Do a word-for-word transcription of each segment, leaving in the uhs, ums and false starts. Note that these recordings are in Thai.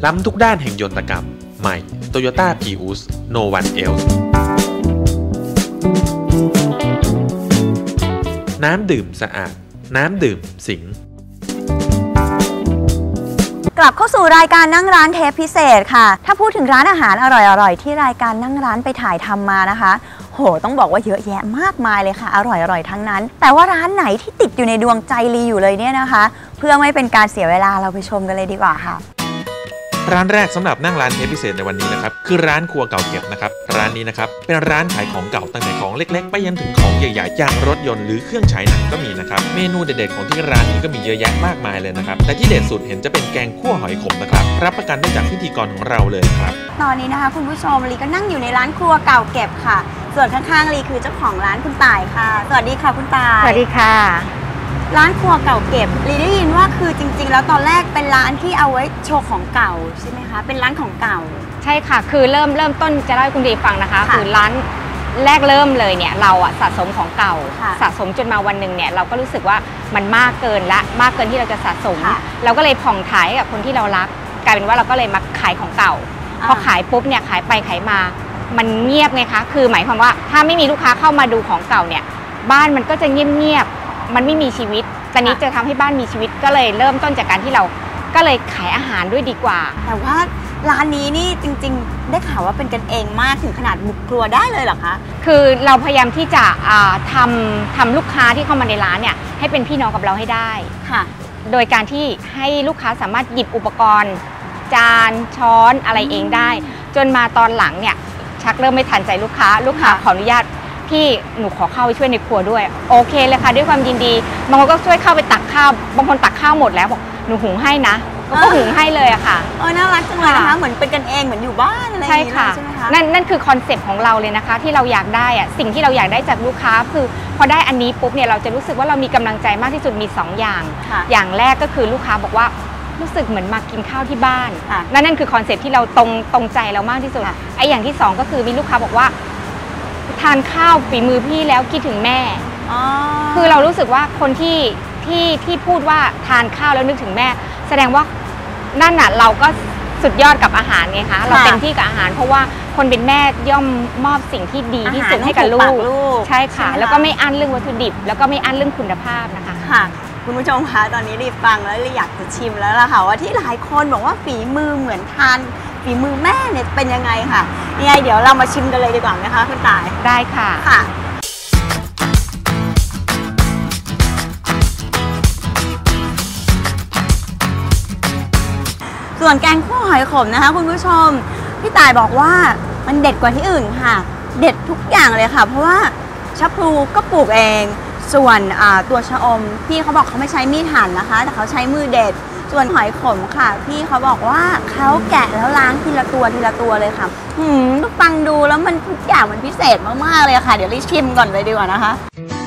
ล้ำทุกด้านแห่งยนตกรรมใหม่ Toyota Prius No One Else น้ำดื่มสะอาดน้ำดื่มสิงห์กลับเข้าสู่รายการนั่งร้านเทปพิเศษค่ะถ้าพูดถึงร้านอาหารอร่อยๆที่รายการนั่งร้านไปถ่ายทำมานะคะโหต้องบอกว่าเยอะแยะมากมายเลยค่ะอร่อยๆทั้งนั้นแต่ว่าร้านไหนที่ติดอยู่ในดวงใจลีอยู่เลยเนี่ยนะคะเพื่อไม่เป็นการเสียเวลาเราไปชมกันเลยดีกว่าค่ะร้านแรกสำหรับนั่งร้านเทปพิเศษในวันนี้นะครับคือร้านครัวเก่าเก็บนะครับร้านนี้นะครับเป็นร้านขายของเก่าตั้งแต่ของเล็กๆไปยันถึงของใหญ่ๆอย่างรถยนต์หรือเครื่องฉายหนังก็มีนะครับเมนูเด็ดๆของที่ร้านนี้ก็มีเยอะแยะมากมายเลยนะครับแต่ที่เด็ดสุดเห็นจะเป็นแกงคั่วหอยขมนะครับรับประกันได้จากพิธีกรของเราเลยครับตอนนี้นะคะคุณผู้ชมลีก็นั่งอยู่ในร้านครัวเก่าเก็บค่ะส่วนข้างๆลีคือเจ้าของร้านคุณต่ายค่ะสวัสดีค่ะคุณต่ายสวัสดีค่ะร้านครัวเก่าเก็บลีได้ยินว่าคือจริงๆแล้วตอนแรกเป็นร้านที่เอาไว้โชว์ของเก่าใช่ไหมคะเป็นร้านของเก่าใช่ค่ะคือเริ่มเริ่มต้นจะเล่าให้คุณดีฟังนะคะคือร้านแรกเริ่มเลยเนี่ยเราอะสะสมของเก่าสะสมจนมาวันหนึ่งเนี่ยเราก็รู้สึกว่ามันมากเกินละมากเกินที่เราจะสะสมเราก็เลยผ่องถ่ายให้กับคนที่เรารักกลายเป็นว่าเราก็เลยมาขายของเก่าพอขายปุ๊บเนี่ยขายไปขายมามันเงียบไงคะคือหมายความว่าถ้าไม่มีลูกค้าเข้ามาดูของเก่าเนี่ยบ้านมันก็จะเงียบๆมันไม่มีชีวิตตอนนี้จะทำให้บ้านมีชีวิตก็เลยเริ่มต้นจากการที่เราก็เลยขายอาหารด้วยดีกว่าแต่ว่าร้านนี้นี่จริงๆได้ข่าวว่าเป็นกันเองมากถึงขนาดบุกครัวได้เลยเหรอคะคือเราพยายามที่จะทำทำลูกค้าที่เข้ามาในร้านเนี่ยให้เป็นพี่น้องกับเราให้ได้ค่ะโดยการที่ให้ลูกค้าสามารถหยิบอุปกรณ์จานช้อนอะไรเองได้จนมาตอนหลังเนี่ยชักเริ่มไม่ทันใจลูกค้าลูกค้าขออนุญาตพี่หนูขอเข้าไปช่วยในครัวด้วยโอเคเลยค่ะด้วยความยินดีบางคนก็ช่วยเข้าไปตักข้าวบางคนตักข้าวหมดแล้วบอกหนูหุงให้นะก็หุงให้เลยอะค่ะเออน่ารักจังเลยนะคะเหมือนเป็นกันเองเหมือนอยู่บ้านอะไรอย่างเงี้ยใช่ไหมคะนั่นนั่นคือคอนเซ็ปต์ของเราเลยนะคะที่เราอยากได้อะสิ่งที่เราอยากได้จากลูกค้าคือพอได้อันนี้ปุ๊บเนี่ยเราจะรู้สึกว่าเรามีกำลังใจมากที่สุดมีสองอย่างอย่างแรกก็คือลูกค้าบอกว่ารู้สึกเหมือนมากินข้าวที่บ้านนั่นนั่นคือคอนเซ็ปต์ที่เราตรงตรงใจเรามากที่สุดไอ้อย่างที่สองก็คือมีลูกค้าบอกว่าทานข้าวฝีมือพี่แล้วคิดถึงแม่คือเรารู้สึกว่าคนที่ที่ที่พูดว่าทานข้าวแล้วนึกถึงแม่แสดงว่านั่นน่ะเราก็สุดยอดกับอาหารไงคะเราเต็มที่กับอาหารเพราะว่าคนเป็นแม่ย่อมมอบสิ่งที่ดีที่สุดให้กับลูกใช่ค่ะแล้วก็ไม่อั้นเรื่องวัตถุดิบแล้วก็ไม่อั้นเรื่องคุณภาพนะคะค่ะคุณผู้ชมคะตอนนี้รีบฟังแล้วรีบอยากจะชิมแล้วล่ะค่ะว่าที่หลายคนบอกว่าฝีมือเหมือนทานฝีมือแม่เนี่ยเป็นยังไงค่ะยังไงเดี๋ยวเรามาชิมกันเลยดีกว่านะคะคุณต่ายได้ค่ะค่ะส่วนแกงคั่วหอยขมนะคะคุณผู้ชมพี่ต่ายบอกว่ามันเด็ดกว่าที่อื่นค่ะเด็ดทุกอย่างเลยค่ะเพราะว่าชะพลูก็ปลูกเองส่วนตัวชะอมพี่เขาบอกเขาไม่ใช้มีดหั่นนะคะแต่เขาใช้มือเด็ดส่วนหอยขมค่ะพี่เขาบอกว่าเขาแกะแล้วล้างทีละตัวทีละตัวเลยค่ะหืมฟังดูแล้วมันทุกอย่างมันพิเศษมากๆเลยค่ะเดี๋ยวรีบชิมก่อนเลยดีกว่านะคะ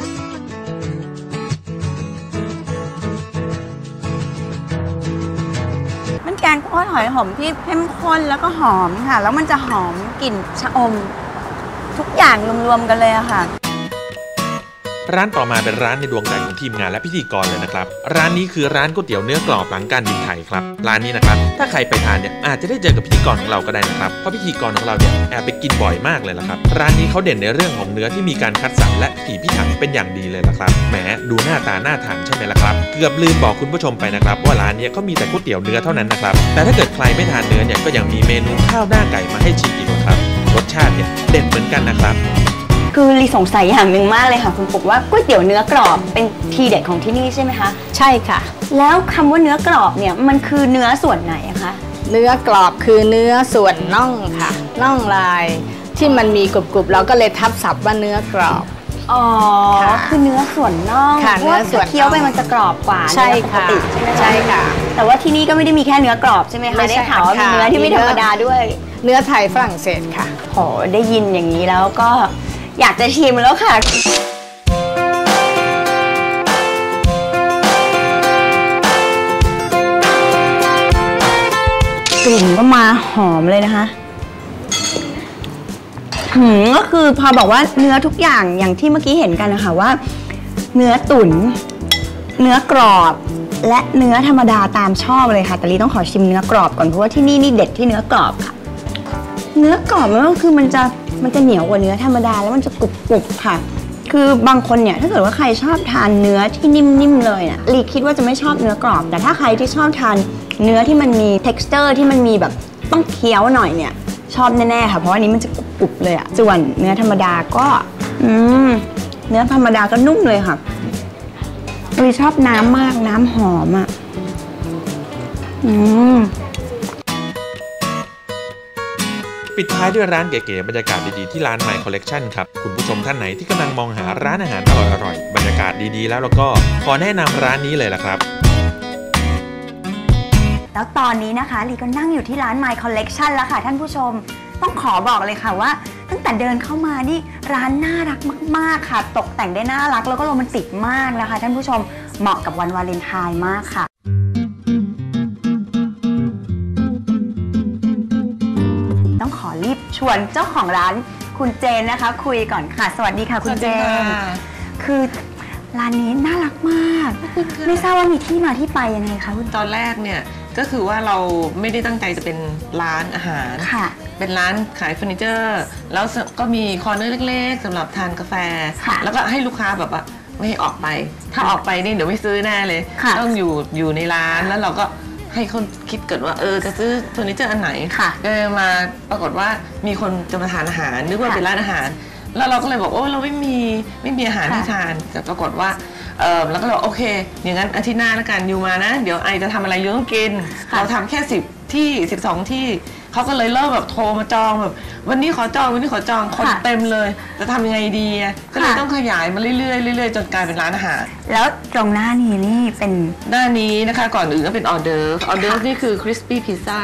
มันแกงคั่วหอยขมที่เข้มข้นแล้วก็หอมค่ะแล้วมันจะหอมกลิ่นชะอมทุกอย่างรวมๆกันเลยอะค่ะร้านต่อมาเป็นร้านในดวงใจของทีมงานและพิธีกรเลยนะครับร้านนี้คือร้านก๋วยเตี๋ยวเนื้อกรอบหลังการบินไทยครับร้านนี้นะครับถ้าใครไปทานเนี่ยอาจจะได้เจอกับพิธีกรของเราก็ได้นะครับเพราะพิธีกรของเราเนี่ยแอบไปกินบ่อยมากเลยละครับร้านนี้เขาเด่นในเรื่องของเนื้อที่มีการคัดสรรและพิถีพิถันเป็นอย่างดีเลยละครับแหมดูหน้าตาน่าทานใช่ไหมล่ะครับเกือบลืมบอกคุณผู้ชมไปนะครับว่าร้านนี้เขามีแต่ก๋วยเตี๋ยวเนื้อเท่านั้นนะครับแต่ถ้าเกิดใครไม่ทานเนื้อเนี่ยก็ยังมีเมนูข้าวหน้าไก่มาให้ชิมอีกครับรสชาติเนี่ยเด่นเหมือนกันนะครับคือลีสงสัยอย่างหนึ่งมากเลยค่ะคุณปุ๊กว่าก๋วยเตี๋ยวเนื้อกรอบเป็นทีเด็ดของที่นี่ใช่ไหมคะใช่ค่ะแล้วคำว่าเนื้อกรอบเนี่ยมันคือเนื้อส่วนไหนคะเนื้อกรอบคือเนื้อส่วนน่องค่ะน่องลายที่มันมีกรุบๆเราก็เลยทับศัพท์ว่าเนื้อกรอบอ๋อคือเนื้อส่วนน่องค่ะเนื้อส่วนเคี้ยวไปมันจะกรอบกว่าใช่ค่ะใช่ค่ะแต่ว่าที่นี่ก็ไม่ได้มีแค่เนื้อกรอบใช่ไหมคะได้ข่าวว่ามีเนื้อที่ไม่ธรรมดาด้วยเนื้อไทยฝรั่งเศสค่ะโหได้ยินอย่างนี้แล้วก็อยากจะชิมแล้วค่ะกลิ่นก็มาหอมเลยนะคะหืมก็คือพอบอกว่าเนื้อทุกอย่างอย่างที่เมื่อกี้เห็นกันนะคะว่าเนื้อตุ๋นเนื้อกรอบและเนื้อธรรมดาตามชอบเลยค่ะแต่ลีต้องขอชิมเนื้อกรอบก่อนเพราะว่าที่นี่นี่เด็ดที่เนื้อกรอบค่ะเนื้อกรอบมันก็คือมันจะมันจะเหนียวกว่าเนื้อธรรมดาแล้วมันจะกรุบๆค่ะคือบางคนเนี่ยถ้าเกิดว่าใครชอบทานเนื้อที่นิ่มๆเลยน่ะลีคิดว่าจะไม่ชอบเนื้อกรอบแต่ถ้าใครที่ชอบทานเนื้อที่มันมี texture ที่มันมีแบบต้องเคี้ยวหน่อยเนี่ยชอบแน่ๆค่ะเพราะอันนี้มันจะกรุบๆเลยอะส่วนเนื้อธรรมดาก็อืมเนื้อธรรมดาก็นุ่มเลยค่ะลีชอบน้ำมากน้ำหอมอะอืมปิดท้ายด้วยร้านเก๋ๆบรรยากาศดีๆที่ร้าน My Collection ครับคุณผู้ชมท่านไหนที่กำลังมองหาร้านอาหารอร่อยๆบรรยากาศดีๆแล้วแล้วก็ขอแนะนำร้านนี้เลยล่ะครับแล้วตอนนี้นะคะลีก็นั่งอยู่ที่ร้าน My Collection แล้วค่ะท่านผู้ชมต้องขอบอกเลยค่ะว่าตั้งแต่เดินเข้ามานี่ร้านน่ารักมากๆค่ะตกแต่งได้น่ารักแล้วก็โรแมนติกมากนะคะท่านผู้ชมเหมาะกับวันวาเลนไทน์มากค่ะต้องขอรีบชวนเจ้าของร้านคุณเจนนะคะคุยก่อนค่ะสวัสดีค่ะคุณเจนคือร้านนี้น่ารักมากไม่ทราบว่ามีที่มาที่ไปยังไงคะคุณตอนแรกเนี่ยก็คือว่าเราไม่ได้ตั้งใจจะเป็นร้านอาหารเป็นร้านขายเฟอร์นิเจอร์แล้วก็มีคอร์เนอร์เล็กๆสำหรับทานกาแฟแล้วก็ให้ลูกค้าแบบว่าไม่ให้ออกไปถ้าออกไปนี่เดี๋ยวไม่ซื้อแน่เลยต้องอยู่อยู่ในร้านแล้วเราก็ให้คนคิดเกิดว่าเออจะซื้อเฟอร์นิเจอร์อันไหนก็มาปรากฏว่ามีคนจะมาทานอาหารนึกว่าเป็นร้านอาหารแล้วเราก็เลยบอกโอ้เราไม่มีไม่มีอาหารให้ทานแต่ปรากฏว่าเออแล้วก็เลยโอเคอย่างนั้นอาทิตย์หน้าแล้วกันอยู่มานะเดี๋ยวไอจะทำอะไรยูต้องกินเราทำแค่สิบที่สิบสองที่เขาก็เลยเริ่มแบบโทรมาจองแบบวันนี้ขอจองวันนี้ขอจองคนเต็มเลยจะทำยังไงดีก็เลยต้องขยายมาเรื่อยๆเรื่อยๆจนกลายเป็นร้านอาหารแล้วตรงหน้านี้นี่เป็นหน้านี้นะคะก่อนอื่นก็เป็นออเดิร์ฟออเดิร์ฟนี่คือคริสปี้พิซซ่า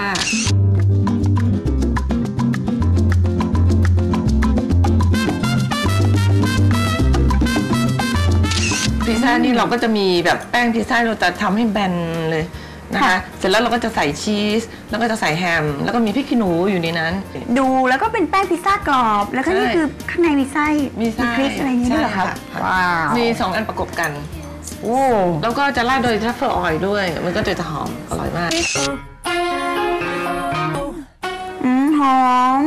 พิซซ่านี่เราก็จะมีแบบแป้งพิซซ่าเราจะทำให้แบนเลยนะคะเสร็จแล้วเราก็จะใส่ชีสแล้วก็จะใส่แฮมแล้วก็มีพริกขี้หนูอยู่ในนั้นดูแล้วก็เป็นแป้งพิซซ่ากรอบแล้วก็นี่คือข้างในมีไส้มีไส้คริสอะไรอย่างนี้ด้วยเหรอคะว้าวมีสองอันประกบกันโอ้แล้วก็จะราดโดยทรัฟเฟิลออยล์ด้วยมันก็จะหอมอร่อยมากอืมหอม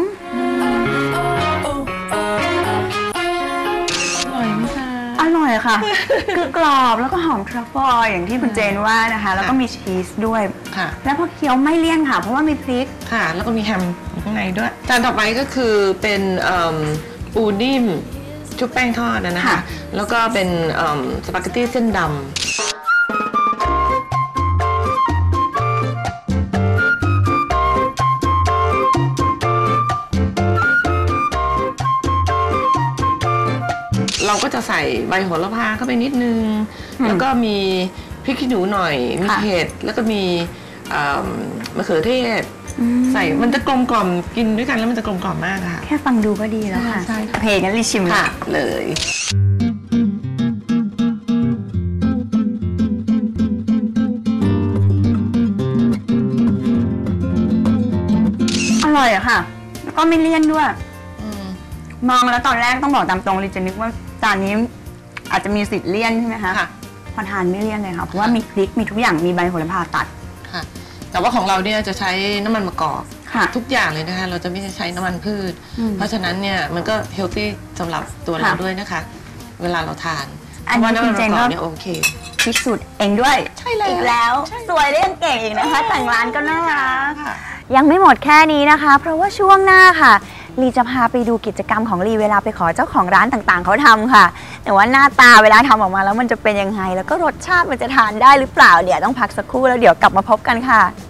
อร่อยค่ะคือกรอบแล้วก็หอมทรัฟเฟิลออยล์อย่างที่คุณเจนว่านะคะแล้วก็มีชีสด้วยค่ะแล้วพอเคี้ยวไม่เลี่ยนค่ะเพราะว่ามีพริกค่ะแล้วก็มีแฮมอยู่ข้างในด้วยจานต่อไปก็คือเป็นปูนิ่มชุบแป้งทอดนะคะแล้วก็เป็นสปาเกตตี้เส้นดำเราก็จะใส่ใบโหระพาเข้าไปนิดนึงแล้วก็มีพริกขี้หนูหน่อยมีเห็ดแล้วก็มีมะเขือเทศใส่มันจะกลมกล่อมกินด้วยกันแล้วมันจะกลมกล่อมมากค่ะแค่ฟังดูก็ดีแล้วค่ะเพลงงั้นรีชิมค่ะเลยอร่อยอะค่ะแล้วก็ไม่เลี่ยนด้วยมองแล้วตอนแรกต้องบอกตามตรงเลยจะนึกว่าจานนี้อาจจะมีสิทธิ์เลี่ยนใช่ไหมคะพอทานไม่เลี่ยนเลยค่ะเพราะว่ามีพริกมีทุกอย่างมีใบโหระพาตัดค่ะแต่ว่าของเราเนี่ยจะใช้น้ำมันมะกอกทุกอย่างเลยนะคะเราจะไม่ใช้น้ำมันพืชเพราะฉะนั้นเนี่ยมันก็เฮลตี้สำหรับตัวเราด้วยนะคะเวลาเราทานอันนี้คุณเจนก็โอเคพิสูจน์เองด้วยใช่เลยอีกแล้วสวยได้ยังเก่งอีกนะคะแต่งร้านก็น่ารักยังไม่หมดแค่นี้นะคะเพราะว่าช่วงหน้าค่ะลีจะพาไปดูกิจกรรมของลีเวลาไปขอเจ้าของร้านต่างๆเขาทำค่ะแต่ว่าหน้าตาเวลาทำออกมาแล้วมันจะเป็นยังไงแล้วก็รสชาติมันจะทานได้หรือเปล่าเดี๋ยวต้องพักสักครู่แล้วเดี๋ยวกลับมาพบกันค่ะ